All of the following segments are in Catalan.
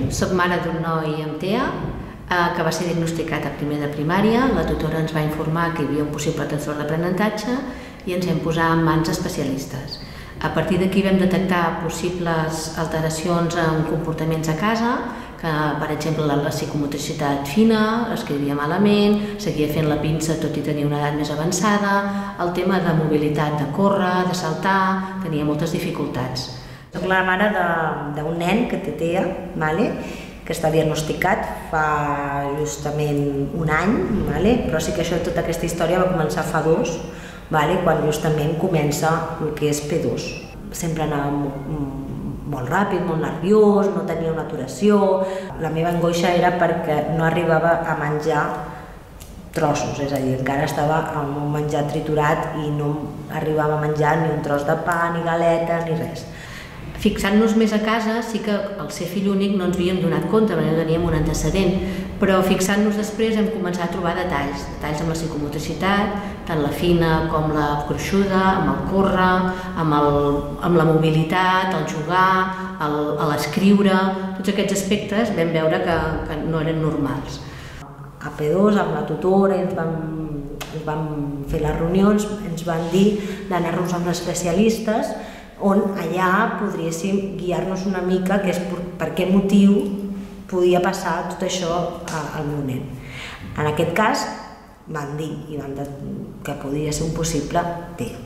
soc mare d'un noi amb TEA que va ser diagnosticat a primer de primària. La tutora ens va informar que hi havia un possible trastorn d'aprenentatge i ens vam posar en mans especialistes. A partir d'aquí vam detectar possibles alteracions en comportaments a casa, que per exemple la psicomotricitat fina, escrivia malament, seguia fent la pinça tot i tenir una edat més avançada, el tema de mobilitat, de córrer, de saltar, tenia moltes dificultats. Soc la mare d'un nen que té TEA, que està diagnosticat fa justament un any, però sí que tota aquesta història va començar fa 2, quan justament comença el que és P2. Sempre anava molt ràpid, molt nerviós, no tenia una aturació. La meva angoixa era perquè no arribava a menjar trossos, és a dir, encara estava amb un menjar triturat i no arribava a menjar ni un tros de pa, ni galeta, ni res. Fixant-nos més a casa, sí que al ser fill únic no ens havíem donat compte, perquè no teníem un antecedent, però fixant-nos després hem començat a trobar detalls amb la psicomotricitat, tant la fina com la gruixuda, amb el córrer, amb la mobilitat, el jugar, l'escriure, tots aquests aspectes vam veure que no eren normals. A P2, amb la tutora, ens vam fer les reunions, ens van dir d'anar-nos amb els especialistes, on allà podríem guiar-nos una mica per què motiu podia passar tot això al meu nen. En aquest cas van dir que podia ser un possible TEA.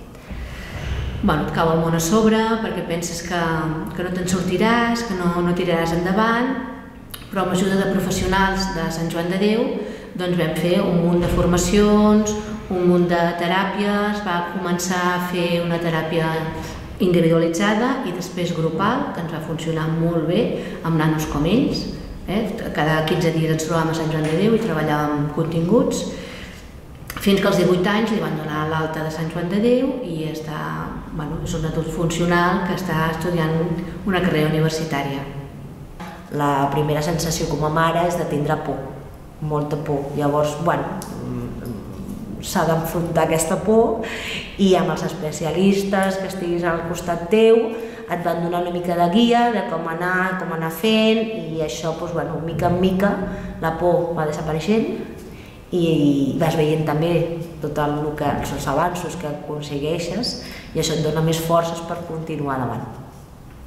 Et cau el món a sobre perquè penses que no te'n sortiràs, que no tiraràs endavant, però amb l'ajuda de professionals de Sant Joan de Déu vam fer un munt de formacions, un munt de teràpies, va començar a fer una teràpia individualitzada i després grupal, que ens va funcionar molt bé amb nanos com ells. Cada 15 dies ens trobàvem a Sant Joan de Déu i treballàvem continguts, fins que als 18 anys li van donar l'alta de Sant Joan de Déu i és un adult funcional que està estudiant una carrera universitària. La primera sensació com a mare és de tindre por, molta por. Llavors, s'ha d'enfrontar aquesta por i amb els especialistes que estiguis al costat teu et van donar una mica de guia de com anar fent i això, mica en mica, la por va desapareixent i vas veient també tots els avanços que aconsegueixes i això et dona més forces per continuar endavant.